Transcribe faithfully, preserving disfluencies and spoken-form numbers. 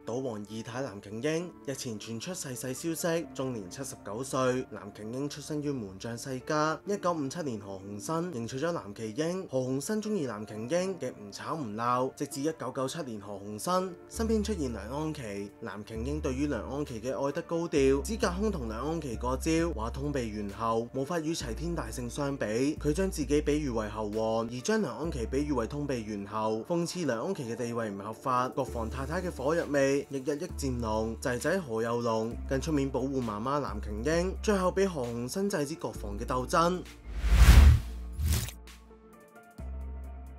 賭王二太藍瓊英日前傳出逝世消息，終年七十九歲。藍瓊英出身於門將世家，一九五七年何鴻燊迎娶咗藍淇英，何鴻燊中意藍瓊英嘅唔吵唔鬧，直至一九九七年何鴻燊身邊出現梁安琪，藍瓊英對於梁安琪嘅愛得高調，只隔空同梁安琪過招，話通鼻猿后無法與齊天大聖相比，佢將自己比喻為猴王，而將梁安琪比喻為通鼻猿后，諷刺梁安琪嘅地位唔合法，國防太太嘅火藥味亦日益漸濃，仔仔何有龍更出面保護媽媽藍瓊英，最後俾何鴻燊制止國防嘅鬥爭。